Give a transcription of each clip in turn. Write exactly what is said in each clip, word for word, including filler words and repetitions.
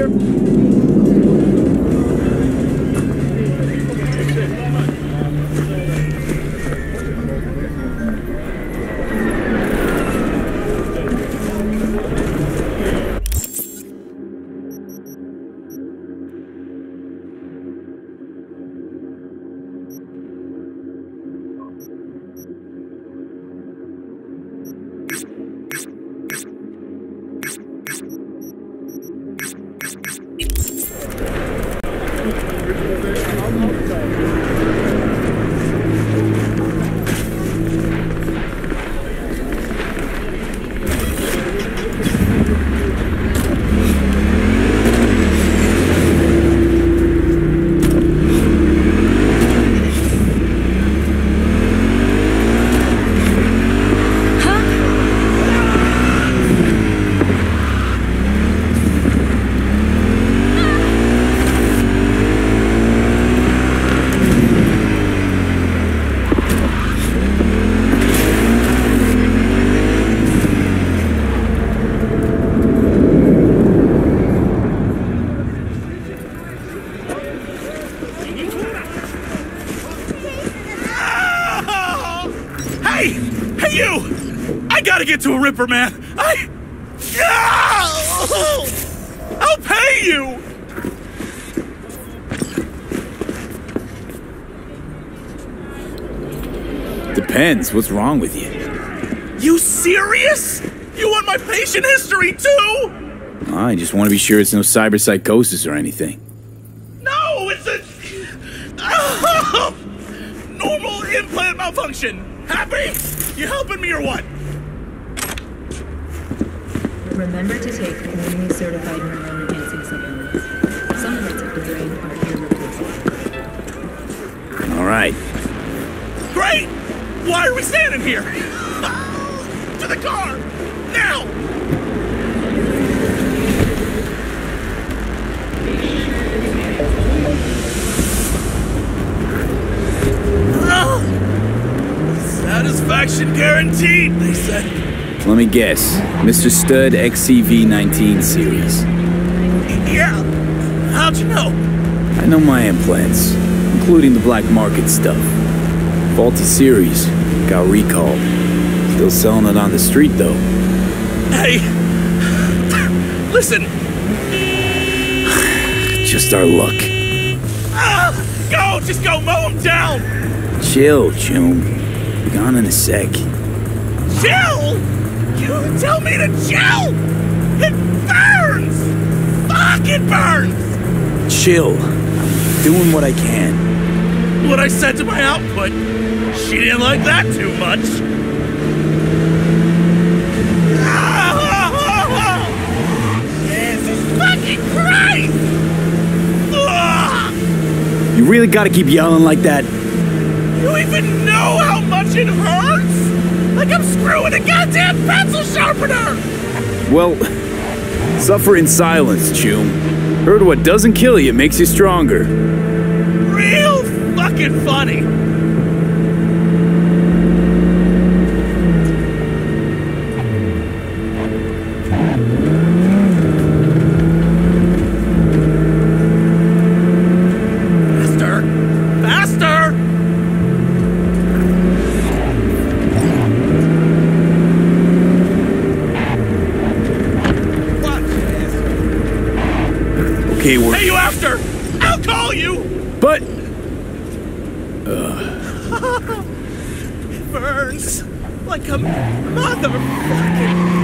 Gotta get to a Ripper, man. I... I'll pay you! Depends. What's wrong with you? You serious? You want my patient history, too? I just want to be sure it's no cyberpsychosis or anything. No, it's a... Oh! Normal implant malfunction. Happy? You helping me or what? Remember to take community certified neuron enhancing supplements. Some parts of the brain are irreplaceable. All right. Great! Why are we standing here? To the car! Now! Oh. Satisfaction guaranteed, they said. Let me guess. Mister Stud X C V nineteen series. Yeah. How'd you know? I know my implants, including the black market stuff. Faulty series. Got recalled. Still selling it on the street, though. Hey. Listen. Just our luck. Ah, go! Just go mow him down! Chill, June. Be gone in a sec. Chill? You tell me to chill? It burns! Fuck, it burns! Chill. Doing what I can. What I said to my output. She didn't like that too much. Oh, Jesus fucking Christ! Ugh. You really gotta keep yelling like that? You even know how much it hurts? Like I'm screwing a goddamn pencil sharpener! Well, suffer in silence, Chum. Heard what doesn't kill you makes you stronger. Real fucking funny. Faster! Faster! Okay, we're... Hey, you after! I'll call you! But... It burns like a motherfucking...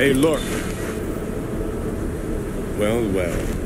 Hey, look. Well, well.